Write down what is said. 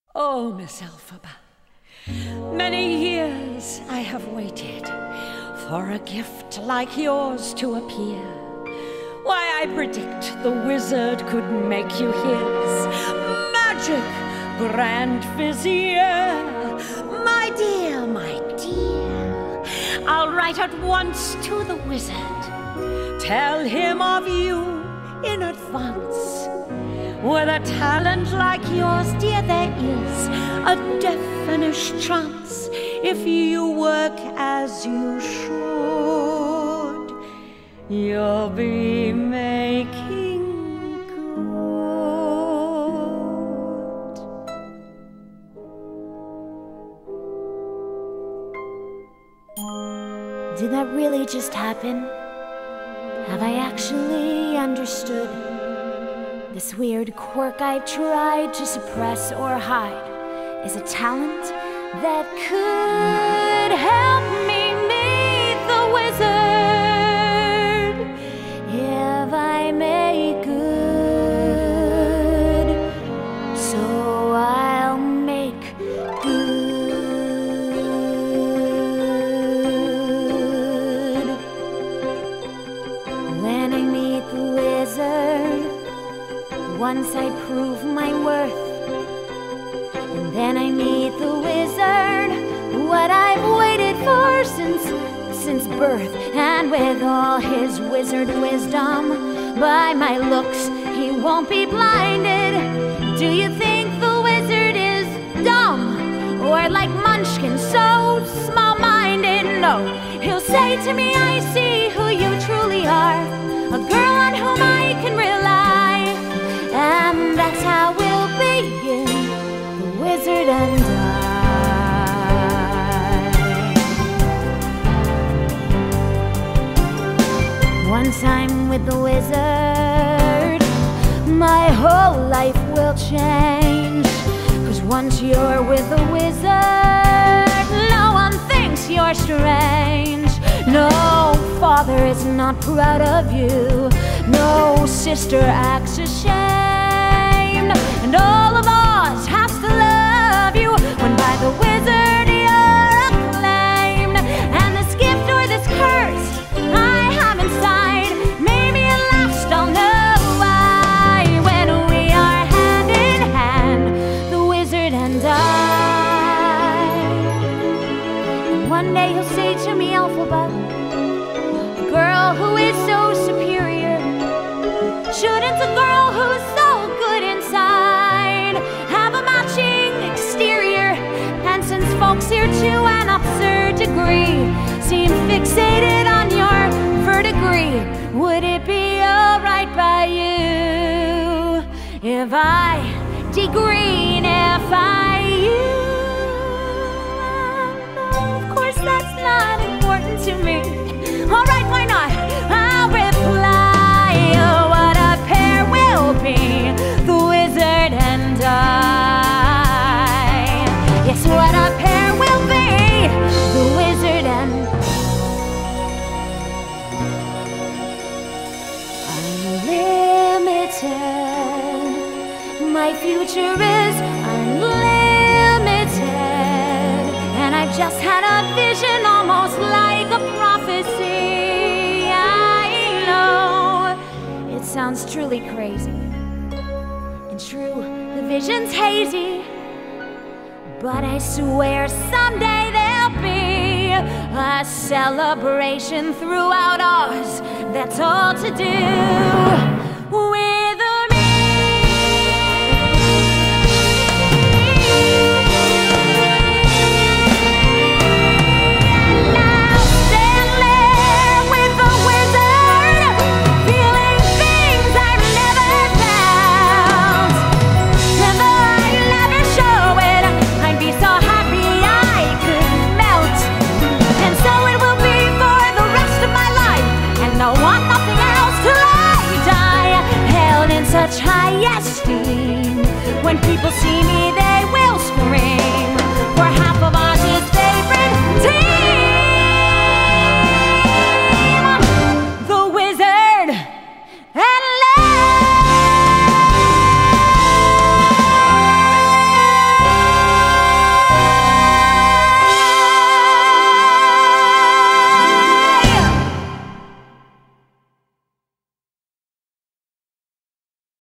Oh, Miss Elphaba, many years I have waited for a gift like yours to appear. Why, I predict the wizard could make you his magic grand vizier. My dear, I'll write at once to the wizard, tell him of you in advance. With a talent like yours, dear, there is a definite chance. If you work as you should, you'll be making good. Did that really just happen? Have I actually understood? This weird quirk I've tried to suppress or hide is a talent that could help me meet the wizard if I make good. So I'll make good. When I meet the wizard, once I prove my worth, and then I meet the wizard, what I've waited for since birth. And with all his wizard wisdom, by my looks he won't be blinded. Do you think the wizard is dumb, or like Munchkin, so small-minded? No, he'll say to me, I see who you truly are, a girl on whom I can rely. And that's how we'll begin, the wizard and I. Once I'm with the wizard, my whole life will change. 'Cause once you're with the wizard, no one thinks you're strange. No father is not proud of you, no sister acts ashamed, and all of us has to love you when by the wizard you're acclaimed. And this gift or this curse I have inside, maybe at last I'll know why, when we are hand in hand, the wizard and I. And one day he'll say to me, Elphaba, girl who is so superior, shouldn't a girl who's so good inside have a matching exterior? And since folks here to an absurd degree seem fixated on your verdigris, would it be alright by you if I degreenify you? Of course that's not important to me. Alright, why not? I'll reply, oh, what a pair we'll be, the wizard and I. Yes, what a pair we'll be, the wizard and unlimited. My future is unlimited, and I've just had a vision almost like a prophecy. Sounds truly crazy, and true, the vision's hazy, but I swear someday there'll be a celebration throughout Oz. That's all to do